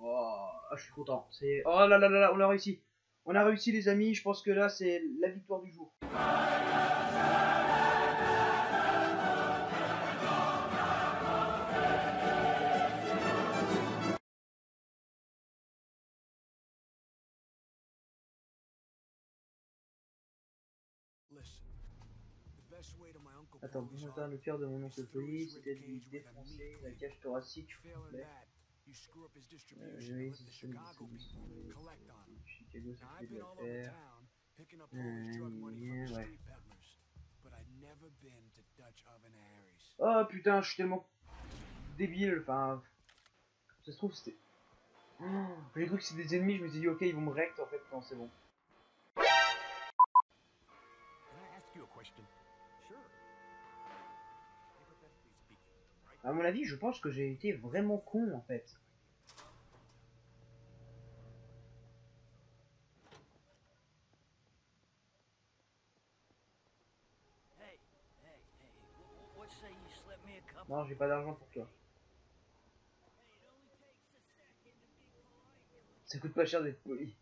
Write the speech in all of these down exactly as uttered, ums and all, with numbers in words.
Oh, je suis content. C'est... Oh là là là là, on a réussi. On a réussi les amis, je pense que là c'est la victoire du jour. Attends, bonjour, le cœur de mon oncle Polly, c'était de lui défoncer la cage thoracique complète. Euh, oui, c'est ça, Chicago, ça fait de l'affaire. Euh, ouais. Oh putain, je suis tellement débile, enfin... Ça se trouve, c'était... Oh, j'ai cru que c'était des ennemis, je me suis dit, ok, ils vont me rect, en fait, non, c'est bon. À mon avis, je pense que j'ai été vraiment con, en fait. Non, j'ai pas d'argent pour toi. Ça coûte pas cher d'être poli.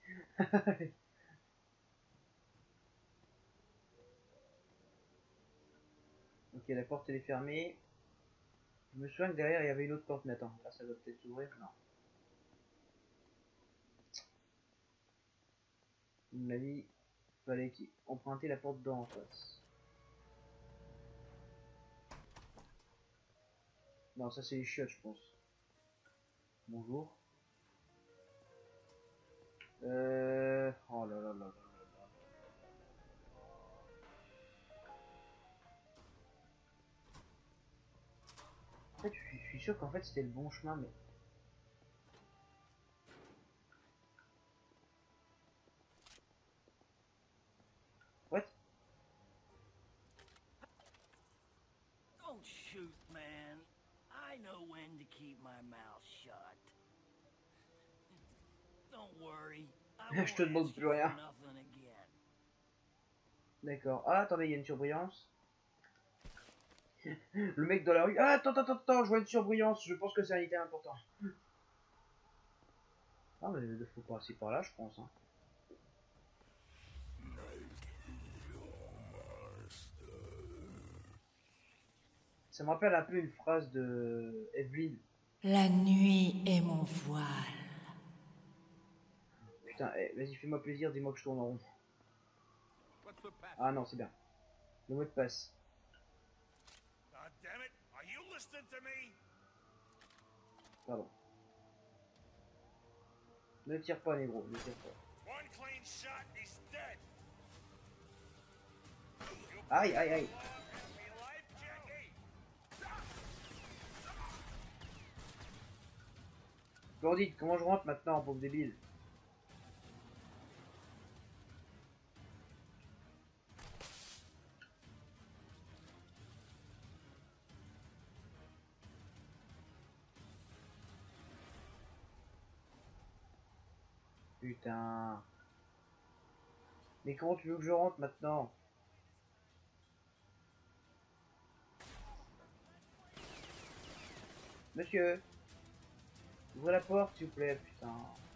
Ok, la porte elle est fermée. Je me souviens que derrière il y avait une autre porte, mais attends, là ça doit peut-être s'ouvrir. Non. À mon avis, il fallait emprunter la porte d'en face. Non, ça c'est les chiottes, je pense. Bonjour. Euh... Oh là là là là. En fait, je suis sûr qu'en fait c'était le bon chemin, mais... What? Don't shoot, man. I know when to keep my mouth shut. Don't worry. I won't Je te demande ask plus you rien. for nothing again. D'accord. Ah, attendez, il y a une surbrillance. Le mec dans la rue. Ah, attends, attends, attends, je vois une surbrillance. Je pense que c'est un item important. Ah, mais il faut passer par là, je pense. Hein. Ça me rappelle un peu une phrase de Evelyn. La nuit est mon voile. Putain, eh, vas-y, fais-moi plaisir, dis-moi que je tourne en rond. Ah non, c'est bien. Le mot de passe. Pardon. Ne tire pas, négro, ne tire pas. Aïe, aïe, aïe. Bandit, comment je rentre maintenant, pauvre débile? Putain. Mais comment tu veux que je rentre maintenant? Monsieur, ouvrez la porte s'il vous plaît, putain.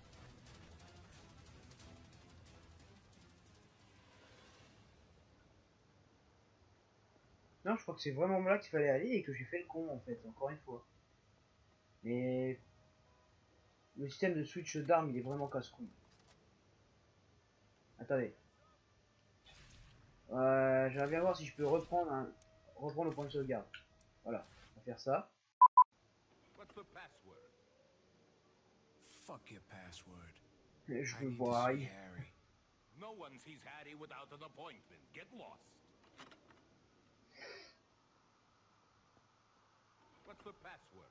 Non, je crois que c'est vraiment là qu'il fallait aller et que j'ai fait le con en fait, encore une fois. Mais le système de switch d'armes il est vraiment casse-couille. Attendez. Euh, J'aimerais bien voir si je peux reprendre un... reprendre le point de sauvegarde. Voilà, on va faire ça. Fuck your password. Je veux voir. No one sees Harry without an appointment. Get lost. What's the password?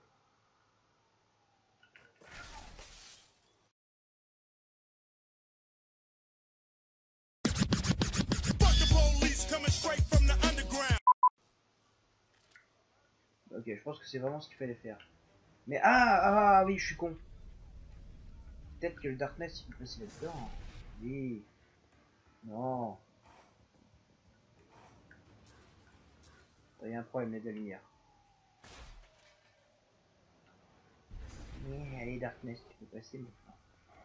Fuck the police coming straight from the underground. Ok, je pense que c'est vraiment ce qu'il fallait faire. Mais ah, ah oui, je suis con. Peut-être que le Darkness il peut passer là-dedans. Oui. Non. Il y a un problème, il y a de la lumière. Mais allez, Darkness, tu peux passer maintenant.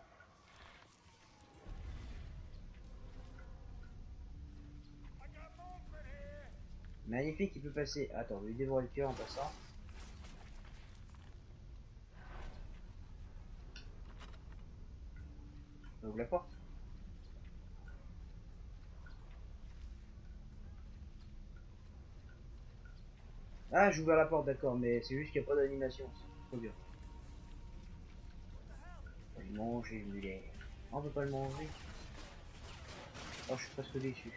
Magnifique, il peut passer. Attends, on va lui dévorer le cœur en passant. On ouvre la porte. Ah, j'ai ouvert la porte, d'accord, mais c'est juste qu'il n'y a pas d'animation. C'est trop dur. On va le manger, le mulet. Ah, on peut pas le manger. Oh, je suis presque déçu.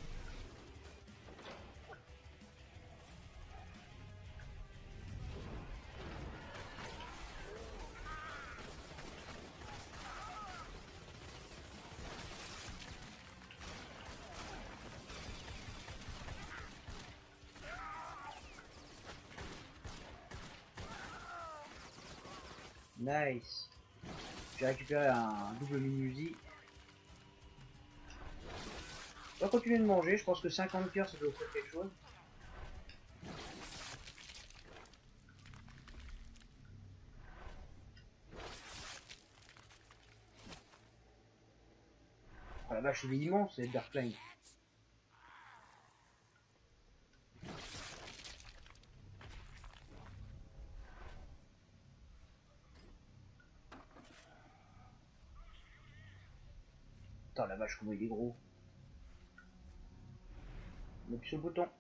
Nice. J'ai récupéré un double mini-Uzi. On va continuer de manger, je pense que cinquante cœurs ça doit faire quelque chose. Oh la vache, il est immense, c'est Darkline. Attends, la vache, comment il est gros. On appuie sur le bouton.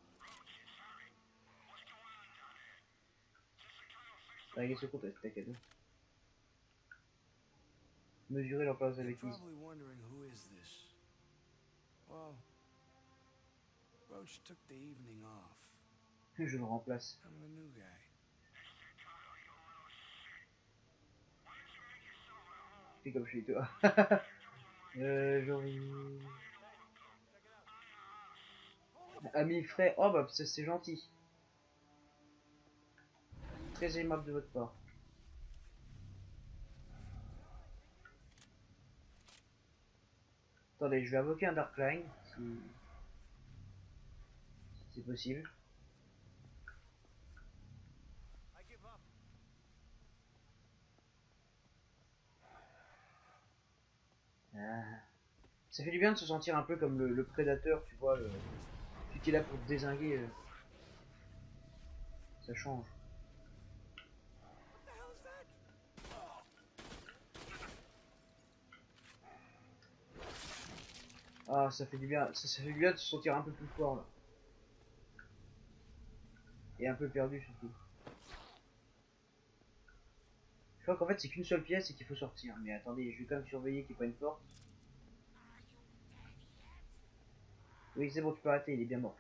Régler ce compte, c'est cadeau. Mesurer leur place avec lui. Well, Roach took the evening off. Je le remplace. I'm the new guy. C'est comme chez toi. euh, genre... Ami frère. Oh bah c'est gentil. Très aimable de votre part. Attendez, je vais invoquer un Darkline, si, si c'est possible. Ah. Ça fait du bien de se sentir un peu comme le, le prédateur, tu vois, le, celui qui est là pour te dézinguer. Euh, ça change. Ah, ça fait du bien, ça, ça fait du bien de se sentir un peu plus fort là. Et un peu perdu surtout. Je crois qu'en fait c'est qu'une seule pièce et qu'il faut sortir. Mais attendez, je vais quand même surveiller qu'il n'y ait pas une porte. Oui, c'est bon, tu peux arrêter, il est bien mort.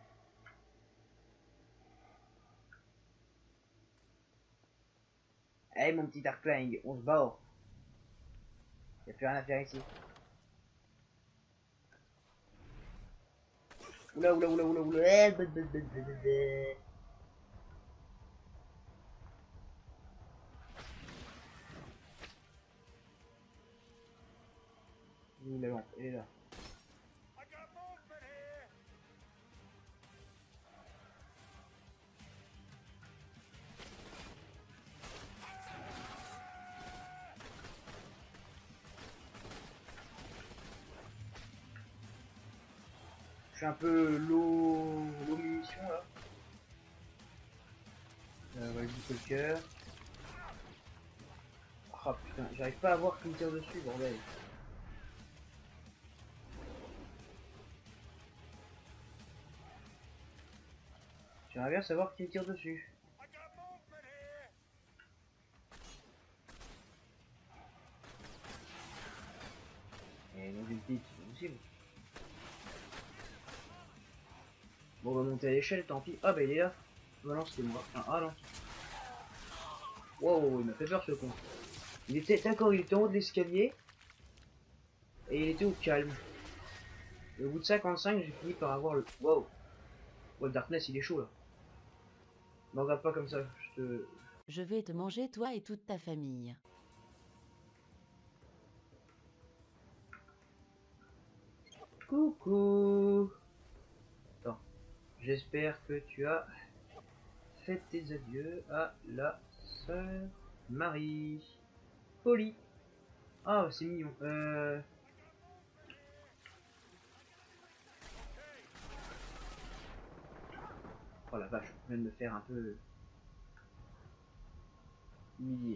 Allez mon petit Darkling, on se barre. Il n'y a plus rien à faire ici. Oula oula oula oula oula. Où la lampe? Elle est là. Je suis un peu low, low munitions là. Euh, on va lui le cœur. Oh putain, j'arrive pas à voir qui me tire dessus, bordel. J'aimerais bien savoir qui me tire dessus. Et non d'une petite, c'est pas possible. Bon, on va monter à l'échelle, tant pis. Ah bah il est là. Oh non, c'était moi. Ah, ah non. Wow, il m'a fait peur ce con. Il était, d'accord, il était en haut de l'escalier. Et il était au calme. Et au bout de cinquante-cinq, j'ai fini par avoir le... Wow. Oh, le Darkness, il est chaud là. Ne regarde pas comme ça, je te... Je vais te manger, toi et toute ta famille. Coucou. Attends. J'espère que tu as fait tes adieux à la sœur Marie. Polly. Ah, c'est mignon. Euh... Oh la vache, je viens de me faire un peu humilier.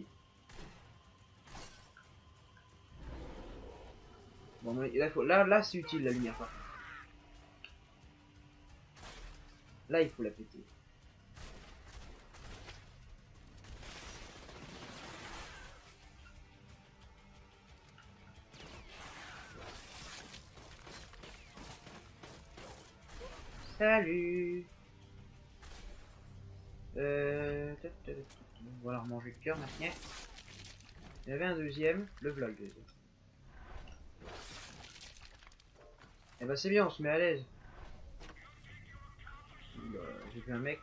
Bon, là, faut... là, là c'est utile la lumière par contre. Là, il faut la péter. Salut. Euh... On va leur manger le cœur maintenant. Il y avait un deuxième, le vlog deuxième. Et bah c'est bien, on se met à l'aise. Bah, j'ai vu un mec.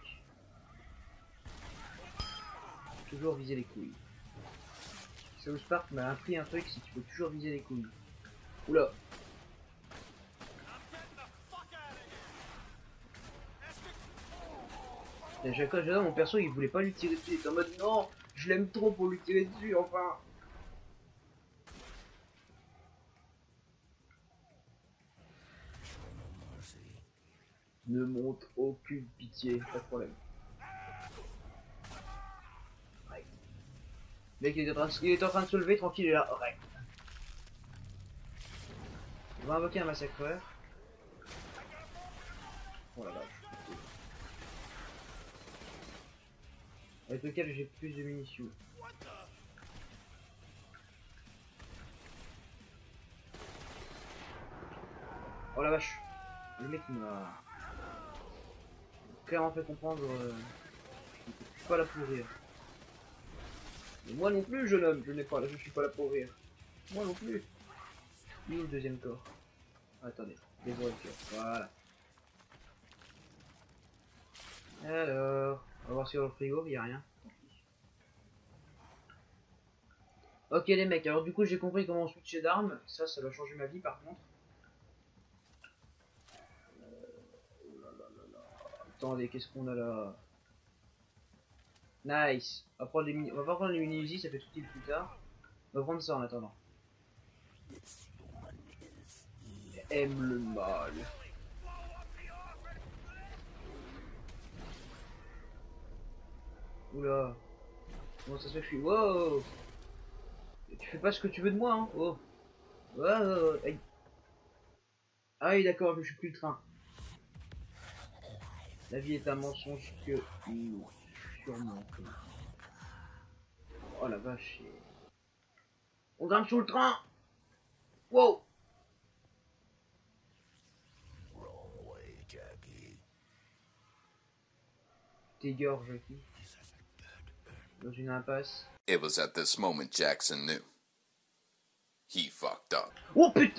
Toujours viser les couilles. South Park m'a appris un truc, c'est qu'il faut toujours viser les couilles. Oula. Et chaque fois, j'adore mon perso, il voulait pas lui tirer dessus, il était en mode non, je l'aime trop pour lui tirer dessus, enfin. Ne montre aucune pitié, pas de problème. Ouais. Le mec il est, en train de, il est en train de se lever tranquille, il est là, ouais. On va invoquer un massacreur. Oh la vache. Avec lequel j'ai plus de munitions. Oh la vache. Le mec il m'a clairement fait comprendre euh, qu'il n'était pas là pour rire. Mais moi non plus jeune homme, je n'ai pas là, je suis pas là pour rire. Moi non plus. Il est où le deuxième corps? Ah, attendez, dévoile le cœur. Voilà. Alors, on va voir sur le frigo, il n'y a rien. Ok les mecs, alors du coup j'ai compris comment switcher d'armes. Ça, ça va changer ma vie par contre. Euh... Oh là là là là. Attendez, qu'est-ce qu'on a là? Nice. On va prendre les mini... On va pas prendre les mini Uzi, ça fait tout petit plus tard. On va prendre ça en attendant. Aime le mal. Oula. Comment ça se fait que je suis... Wow. Tu fais pas ce que tu veux de moi, hein. Oh. Wow. Aïe. Ah oui, d'accord, je suis plus le train. La vie est un mensonge que... Sûrement. Oh la vache. On grimpe sur le train. Wow. T'égorges, Jackie. Dans une impasse. It was at this moment Jackson knew. He fucked up. Oh putain.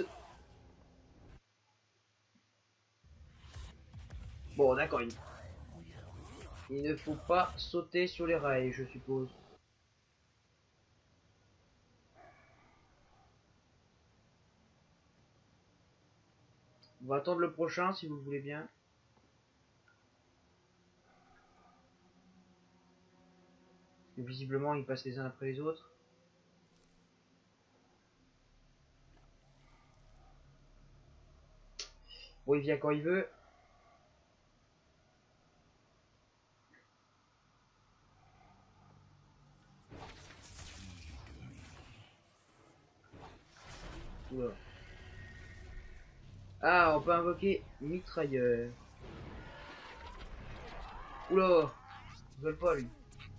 Bon d'accord, il... il ne faut pas sauter sur les rails, je suppose. On va attendre le prochain si vous le voulez bien. Et visiblement ils passent les uns après les autres. Bon, il vient quand il veut. Oula. Ah, on peut invoquer mitrailleur. Oula, ils veulent pas lui.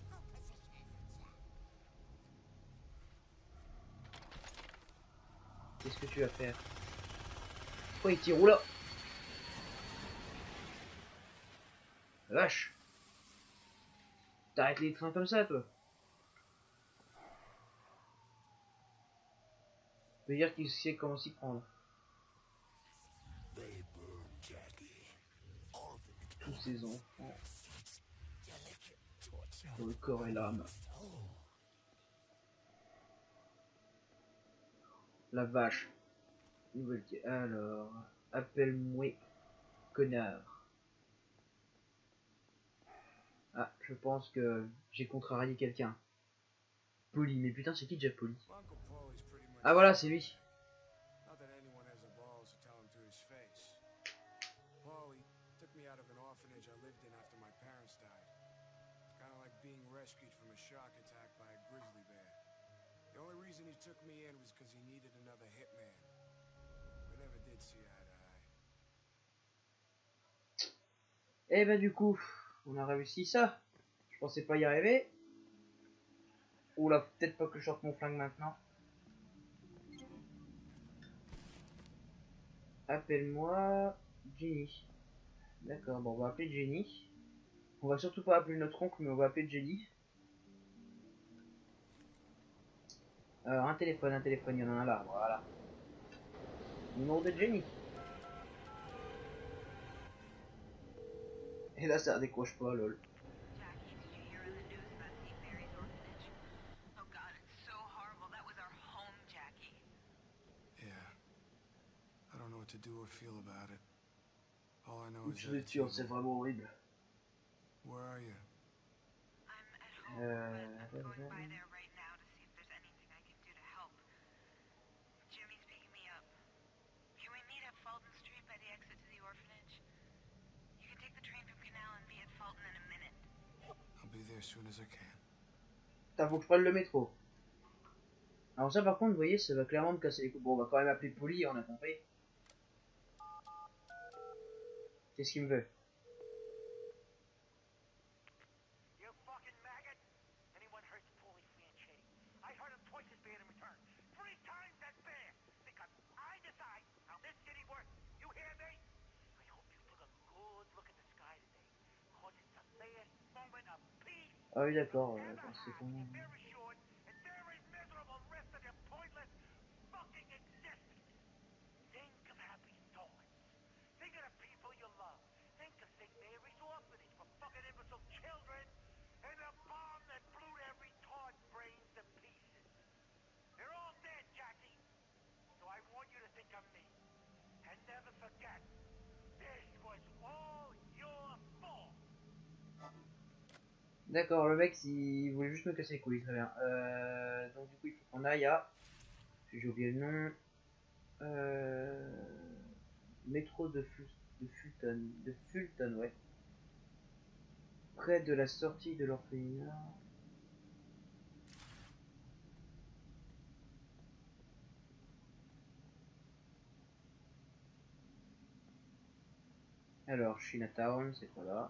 Qu'est-ce que tu vas faire? Pourquoi il tire? Oula. Vache. T'arrêtes les trains comme ça, toi? Ça veut dire qu'il sait comment s'y prendre. Tous ces enfants. Pour le corps et l'âme. La vache. Nouvelle... Alors... Appelle-moi connard. Ah, je pense que j'ai contrarié quelqu'un. Paulie. Mais putain, c'est qui Jeff Paulie? Uncle Paulie's pretty much. Ah voilà, c'est lui. Not that anyone has the balls to tell him to his face. Paulie took me out of an orphanage I lived in after my parents died. It's kind of like being rescued from a shark attack by a grizzly bear. The only reason he took me in was because he needed another hitman. We never did see eye to eye. Et bah du coup, on a réussi ça. Je pensais pas y arriver. Oula, peut-être pas que je sorte mon flingue maintenant. Appelle-moi Jenny. D'accord, bon on va appeler Jenny. On va surtout pas appeler notre oncle, mais on va appeler Jenny. Euh, un téléphone, un téléphone, il y en a un là, voilà. Numéro de Jenny. Et là ça décroche pas, lol. Jackie, did you hear in the news about Saint Mary's orphanage? Oh God, it's so horrible. That was our home, Jackie. Yeah. I don't know what to do or feel about it. All I know is Je that le it's tue, c'est evil. vraiment horrible. Where are you? I'm at home, Euh... but I'm going by there right now to see if there's anything I can do to help. Jimmy's picking me up. Can we meet at Fulton Street by the exit to the orphanage? You can take the train from Canal and be at Fulton in a minute. I'll be there as soon as I can. Putain, faut que je prenne le métro. Alors ça par contre, vous voyez, ça va clairement me casser les couilles. Bon, on va quand même appeler Polly, on a compris. Qu'est-ce qu'il me veut? You fucking maggot! Anyone hurts Paulie Franchetti, I hurt him twice as bad in return. Three times as bad! Because I decide how this city works. You hear me? I hope you took a good look at the sky today. Cause it's the last moment of peace. Ah oui d'accord, euh, Ever c'est had con. in your very short and very miserable rest of your pointless fucking existence. Think of happy thoughts. Think of the people you love. Think of Saint Mary's orphanage for fucking imbecile children and the bomb that blew their retard brains to pieces. They're all dead, Jackie. So I want you to think of me. And never forget, this was all your fault. D'accord, le mec il voulait juste me casser les couilles, très bien. Euh, donc du coup il faut qu'on aille à... J'ai oublié le nom. Euh... Métro de, Ful... de Fulton. De Fulton, ouais. Près de la sortie de l'orphelinat. Alors, Chinatown, c'est pas là.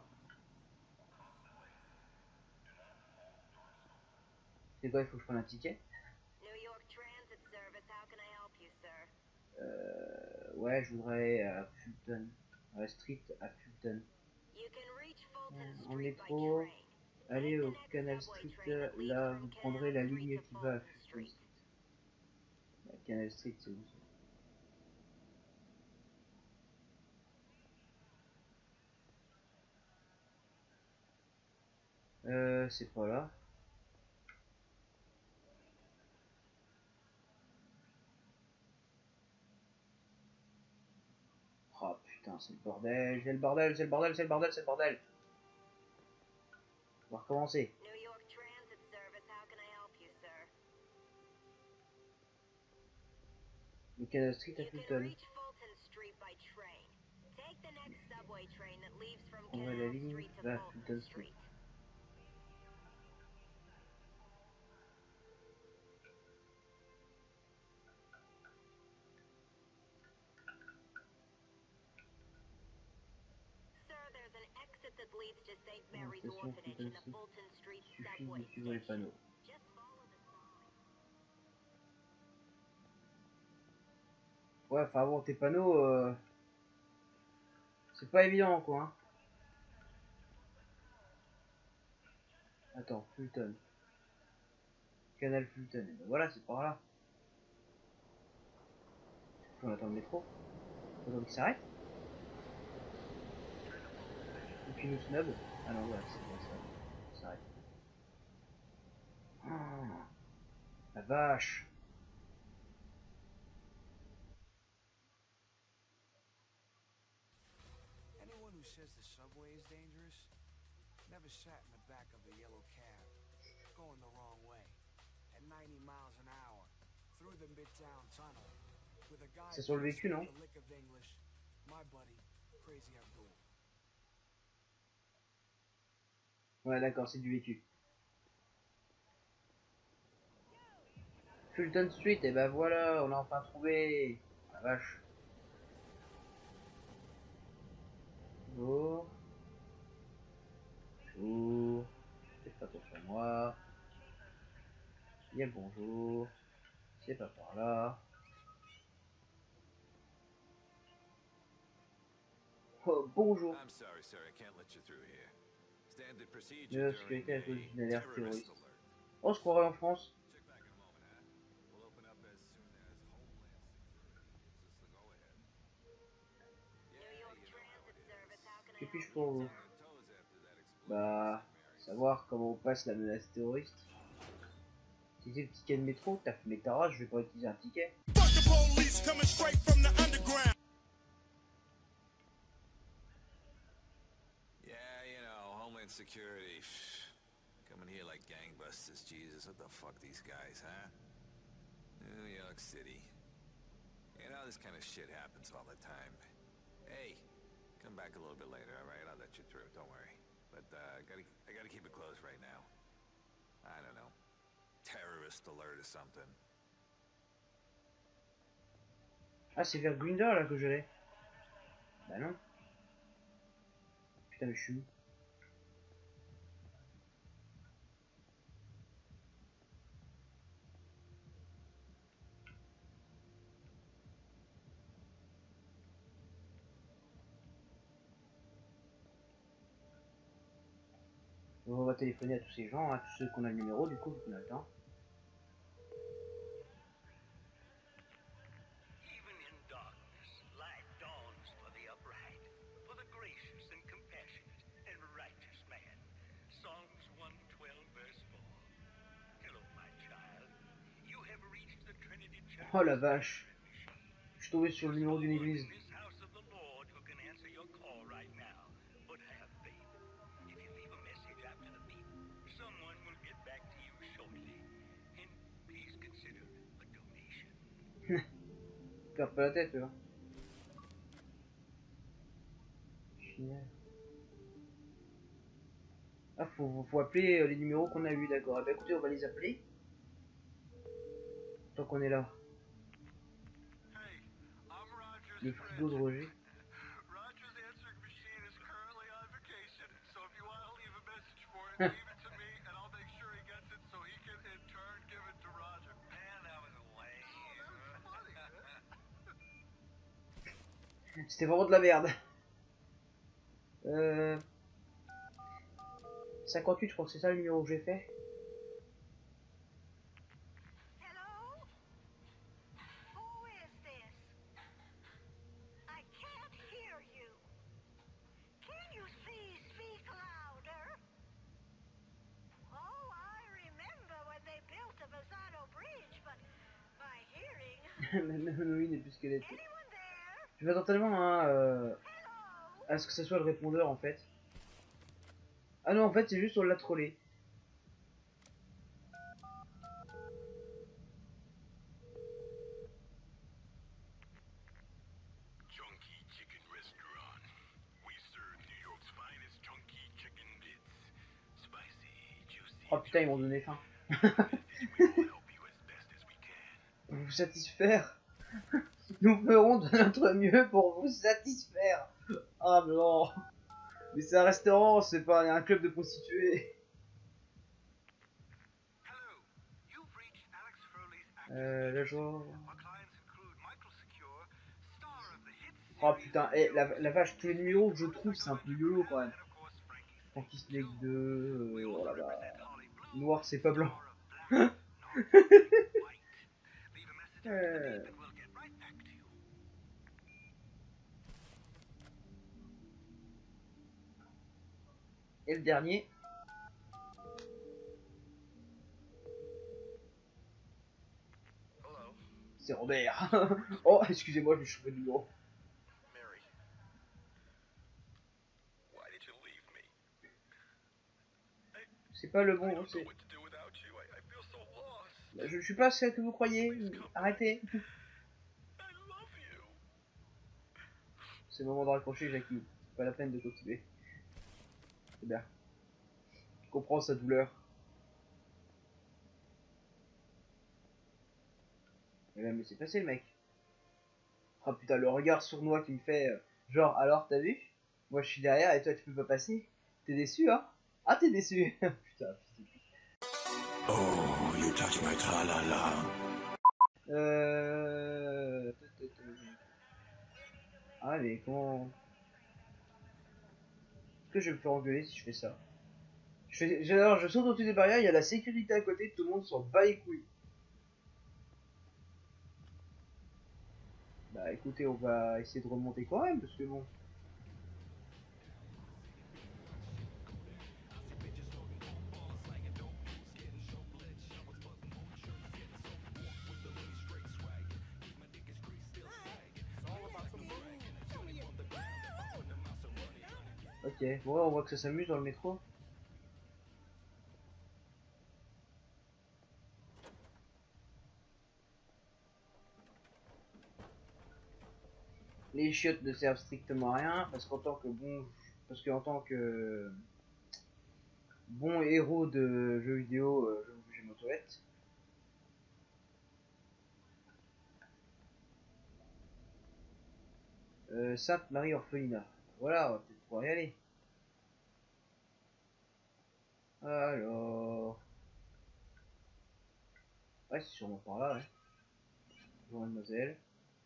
C'est quoi, il faut que je prenne un ticket? New York Transit Service, how can I help you, sir? Euh... Ouais, je voudrais à Fulton. À la street à Fulton. You can reach Fulton En Street by métro, train. allez Take the au next Canal subway Street, train that leaves là from vous Canal prendrez la Street ligne to qui va à Fulton Fulton Street. Street. Bah, Canal Street, c'est où ça? Euh, c'est pas là. Oh putain, c'est le bordel, c'est le bordel, c'est le bordel, c'est le bordel, c'est le bordel. On va recommencer. New York Transit Service, how can I help you, sir? Le Canal Street à You can Fulton. reach Fulton Street by train. Take the next subway train that leaves from On va la Canal ligne Street to va à Fulton Fulton Street. Street. Sir, there's an exit that leads to Saint Mary's Station Orphanage Fulton in the Street. Fulton Street Il suffit subway de suivre les station. panneaux. Just follow the sign. Ouais, enfin bon, tes panneaux, euh... c'est pas évident quoi. Hein. Attends, Fulton. Canal Fulton. Et ben voilà, c'est par là. On attend le métro. Faut donc qu'il s'arrête. Et puis nous snub. Ah non, ouais, c'est bon, ça. Il s'arrête. Ah, la vache. Anyone who says the subway is dangerous never sat in the back of a yellow cab, going the wrong way, and fifteen miles an hour through the Midtown Tunnel with a guy C'est sur le who véhicule, non? speaks a lick of English, my buddy, Crazy Abdul. Ouais, d'accord, c'est du véhicule. Fulton Street, et ben voilà, on a enfin trouvé. La vache. Bonjour. Bonjour. Faites pas attention à moi. Bien le bonjour. C'est pas par là. Oh, bonjour. I'm sorry, sir, I can't let you through here. Standard De procedure la during sécurité à cause d'une a alerte terrorist terroriste. alert. On se croirait en France. Check back in a moment, huh? We'll open up as soon as Homeland Security gives us the go-ahead. Yeah, you know how it is. Que puis-je pour vous? On their toes after that explosion Bah, at Saint Mary's. savoir comment on passe la menace terroriste. Utiliser le ticket de métro, t'as fumé ta race, je vais pas utiliser un ticket. Fuck the police coming straight from the underground. Yeah, you know, Homeland Security. Coming here like gangbusters, Jesus. What the fuck, these guys, huh? New York City. You know, this kind of shit happens all the time. Hey, come back a little bit later, all right? I'll let you through, don't worry. But, uh, I gotta, I gotta keep it closed right now. I don't know. Terrorist alert or something. Ah, c'est vers Grinder là que je l'ai. Bah non. Putain, mais je suis où? On va téléphoner à tous ces gens, à tous ceux qu'on a le numéro, du coup, vu qu'on a le temps. Even in darkness, light dawns for the upright, for the gracious and compassionate and righteous man. Psalms one twelve, verse four. Hello, my child. You have reached the Trinity Church. Oh la vache. Je suis tombé sur le numéro d'une église. In this house of the Lord who can answer your call right now. But have faith. If you leave a message after the beep, someone will get back to you shortly. And please consider a donation. Perds pas la tête, là. Génial. Ah, faut, faut appeler euh, les numéros qu'on a eu, d'accord. Eh ben, écoutez, on va les appeler. Tant qu'on est là. Hey, I'm Roger's Le frigo de Roger. Roger's answering machine is currently on vacation, so if you want to leave a message for it, leave it to me, and I'll make sure he gets it so he can in turn give it to Roger. Man, that was lame. Oh, that was funny, C'était vraiment de la merde. Euh... cinquante-huit, je crois que c'est ça le numéro que j'ai fait. Hello? Who is this? I can't hear you. Can you please speak louder? Oh, I remember when they built the Bazzano Bridge, but my hearing... Même Noé n'est plus ce qu'elle était. Anyone there? Je m'attends tellement hein, euh, Hello? à ce que ce soit le répondeur en fait. Ah non, en fait, c'est juste on l'a trollé. Chunky Chicken Restaurant. We serve New York's finest chunky chicken bits. Spicy, juicy. Oh putain, ils m'ont donné faim. We will help you as best as we can. Pour vous satisfaire. Nous ferons de notre mieux pour vous satisfaire. Ah non. Mais c'est un restaurant, c'est pas un club de prostituées. Hello. You've reached Alex Furley's active Euh, là, je vois. Our clients include Michael Secure, star of the hit Oh putain, eh, la, la vache, tous les numéros que je trouve, c'est un peu YOLO quand même. and of course Frankie. Frankie Snake deux, euh, oh là là. Noir, c'est pas blanc. Leave a message Euh, and we'll get right back to you. Et le dernier. Hello, C'est Robert. Oh, excusez-moi, je me suis trompé de numéro. Mary. Why did you leave me? C'est pas le I bon, don't know c'est... what to do without you. I, I feel so lost. Je, je suis pas celle que vous croyez. Arrêtez. C'est le moment de raccrocher, Jackie. C'est pas la peine de continuer. C'est bien. Je comprends sa douleur. Il va me laisser passer, le mec. Ah putain, le regard sournois qui me fait euh, genre, alors t'as vu? Moi je suis derrière et toi tu peux pas passer. T'es déçu, hein? Ah, t'es déçu. Putain, putain. Oh, you touch my tra-la-la. Euh... Ah, mais comment... Est-ce que je vais me faire engueuler si je fais ça? Je fais... Alors, je saute au-dessus des barrières, il y a la sécurité à côté, tout le monde s'en bat les couilles. Bah écoutez, on va essayer de remonter quand même, parce que bon... Ok, bon, on voit que ça s'amuse dans le métro. Les chiottes ne servent strictement à rien, parce qu'en tant que bon... Parce qu'en tant que... Bon héros de jeux vidéo, euh, je vais bouger ma toilette. Euh, Sainte-Marie Orphelinat. Voilà, on va peut-être pouvoir y aller. Alors... Ouais, c'est sûrement par là, ouais. Bonjour, mademoiselle.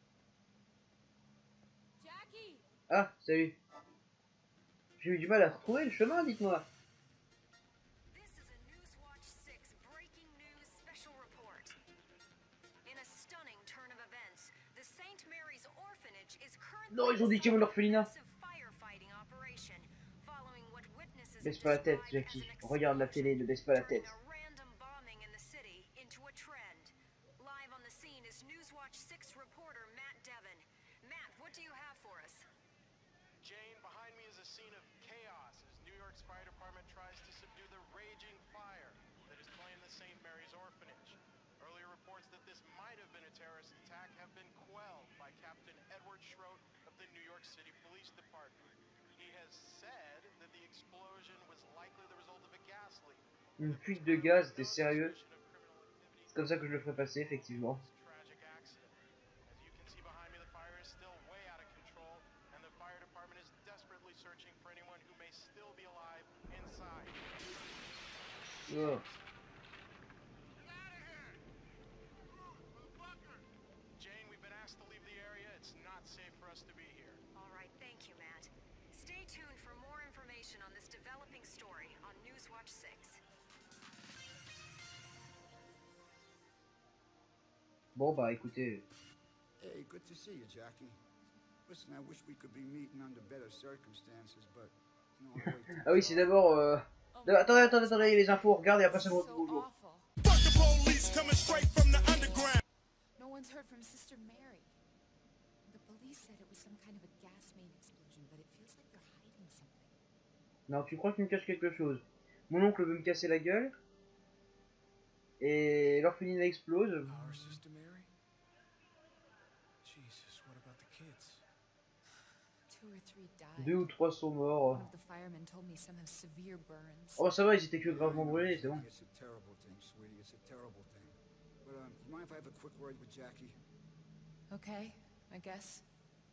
Jackie! Ah, salut. J'ai eu du mal à retrouver le chemin, dites-moi. This is a Newswatch six breaking news special report. In a stunning turn of events, the Saint Mary's Orphanage is currently Non, ils ont dit qu'il y avait un orphelinat. firefighting operation following what witnesses Baisse pas la tête, Jackie. Regarde la télé, ne baisse pas la tête. a random bombing in the city into a trend. Live on the scene is Newswatch six reporter Matt Devon. Matt, what do you have for us? Jane, behind me is a scene of chaos as New York's fire department tries to subdue the raging fire that is claimed the Saint Mary's Orphanage. Earlier reports that this might have been a terrorist attack have been quelled by Captain Edward Schroet of the New York City Police Department. He has said that the explosion was likely the result of a gas leak. Une fuite de gaz, t'es sérieux? C'est comme ça que je le ferai passer, effectivement. Tragic accident. As you can see behind me, the fire is still way out of control, and the fire department is desperately searching for anyone who may still be alive inside. Oh. Jane, we've been asked to leave the area. It's not safe for us to be here. All right, thank you, Matt. Stay tuned for more information on this developing story on Newswatch six. Bon, bah écoutez. Hey, good to see you, Jackie. Listen, I wish we could be meeting under better circumstances, but you know, I wait. Ah oui, c'est d'abord... Euh... Attendez, attendez, attendez, il y a les infos, regardez, après ça me retrouve bonjour. Fuck the police coming straight from the underground. No one's heard from Sister Mary. The police said it was some kind of a gas main explosion, but it feels like they're hiding something. Non, tu crois que tu me caches quelque chose? Mon oncle veut me casser la gueule. Et l'orphelinat explose. Our Sister Mary? Jesus, what about the kids? Two or three died. Deux ou trois sont morts. One of the firemen told me some have severe burns. Oh, ça va, ils étaient que gravement brûlés, c'est bon. It's a terrible thing, sweetie. It's a terrible thing. But um, you mind if I have a quick word with Jackie? Okay, I guess.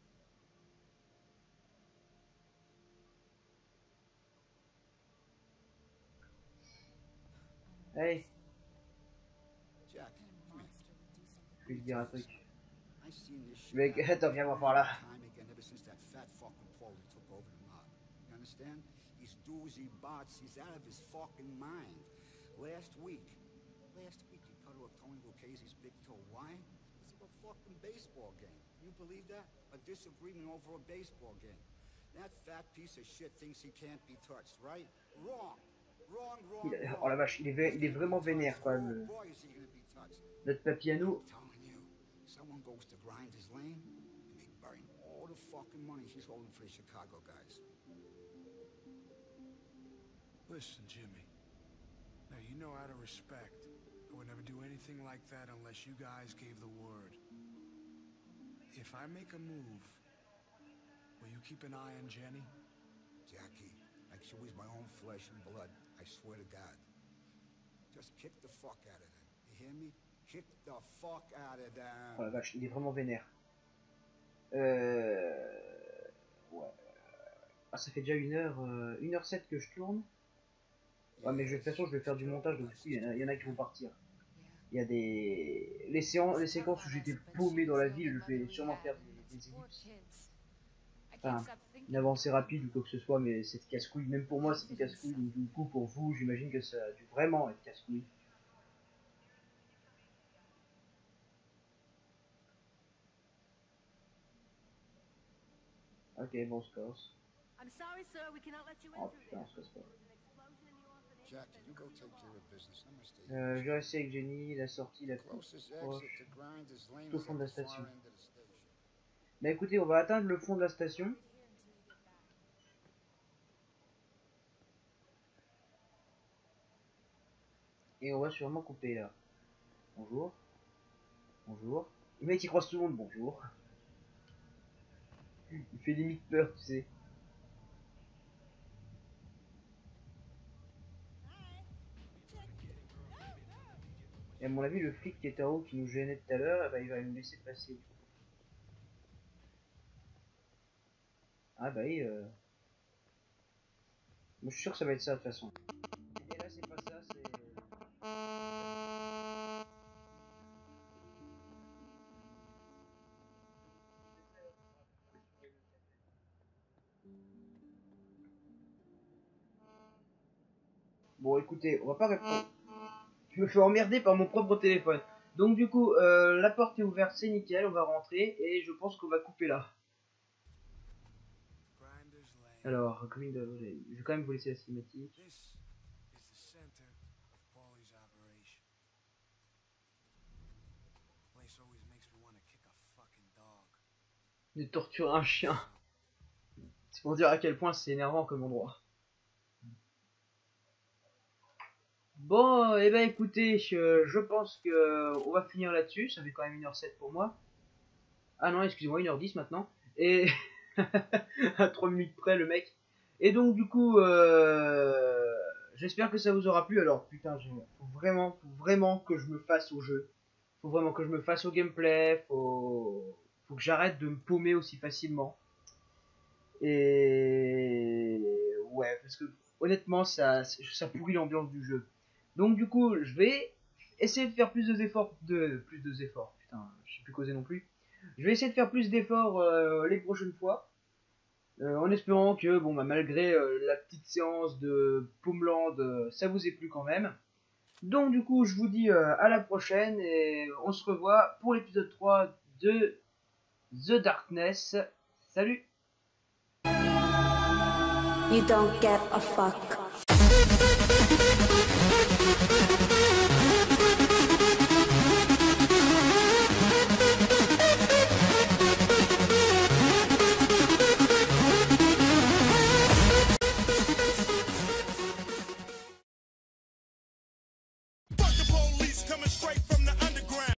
Hey, Jack, come here. je vais te dire un truc. I seen this shit Mec, happen attends, viens voir par là. time again ever since that fat fucking Paulie took over the mob. You understand? He's doozy bots. He's out of his fucking mind. Last week, last week he cut off Tony Lucchese's big toe. Why? It's a fucking baseball game. You believe that? A disagreement over a baseball game. That fat piece of shit thinks he can't be touched, right? Wrong. Wrong, wrong, Il a- wrong. Oh la vache, il est, vé- il est vraiment vénère quand même. Oh boy, is he gonna be touched. Notre papy à nous. I'm telling you, someone goes to grind his lane, and they burn all the fucking money he's holding for the Chicago guys. Listen, Jimmy. Now, you know, out of respect, I would never do anything like that unless you guys gave the word. If I make a move, will you keep an eye on Jenny? Jackie, like she was my own flesh and blood, I swear to God. Just kick the fuck out of them. You hear me? Kick the fuck out of them. Oh la vache, il est vraiment vénère. Euh... Ouais. Ah, ça fait déjà une heure, euh, une heure sept que je tourne. Ouais, mais je, de toute façon, je vais faire du montage, donc du coup, il y, en a, il y en a qui vont partir. Il y a des... Les, séances, les séquences où j'étais paumé dans la ville, je vais sûrement faire des, des ellipses. Enfin, une avancée rapide ou quoi que ce soit, mais c'est casse-couille. Même pour moi, c'était casse-couille. Donc du coup, pour vous, j'imagine que ça a dû vraiment être casse-couille. Ok, bon, on se casse. Oh putain, on se casse pas. Jackie, you go take care of business. I'm gonna stay Euh, je vais rester avec Jenny, la sortie la plus Closest proche, exit to grind is lane tout au fond de la at the far station. end of the station. Bah écoutez, on va atteindre le fond de la station. Et on va sûrement couper là. Bonjour. Bonjour. Le mec il croise tout le monde, bonjour. Il fait limite peur, tu sais. Et à mon avis, le flic qui était en haut, qui nous gênait tout à l'heure, bah, il va nous laisser passer. Ah bah oui, euh... moi, je suis sûr que ça va être ça de toute façon. Et là, c'est pas ça, c'est... Bon, écoutez, on va pas répondre. Je me fais emmerder par mon propre téléphone. Donc du coup, euh, la porte est ouverte, c'est nickel, on va rentrer et je pense qu'on va couper là. Alors, comme il doit- je vais quand même vous laisser la cinématique. De torturer un chien. C'est pour dire à quel point c'est énervant comme endroit. Bon, et eh ben écoutez, je, je pense que on va finir là-dessus. Ça fait quand même une heure sept pour moi. Ah non, excusez-moi, une heure dix maintenant. Et à trois minutes près, le mec. Et donc, du coup, euh, j'espère que ça vous aura plu. Alors, putain, je, faut vraiment, faut vraiment que je me fasse au jeu. Faut vraiment que je me fasse au gameplay. Faut, faut que j'arrête de me paumer aussi facilement. Et ouais, parce que honnêtement, ça, ça pourrit l'ambiance du jeu. Donc, du coup, je vais essayer de faire plus d'efforts. De, plus d'efforts, putain, je sais plus causer non plus. Je vais essayer de faire plus d'efforts euh, les prochaines fois. Euh, en espérant que, bon, bah, malgré euh, la petite séance de Pomeland, euh, ça vous ait plu quand même. Donc, du coup, je vous dis euh, à la prochaine et on se revoit pour l'épisode trois de The Darkness. Salut! You don't get a fuck.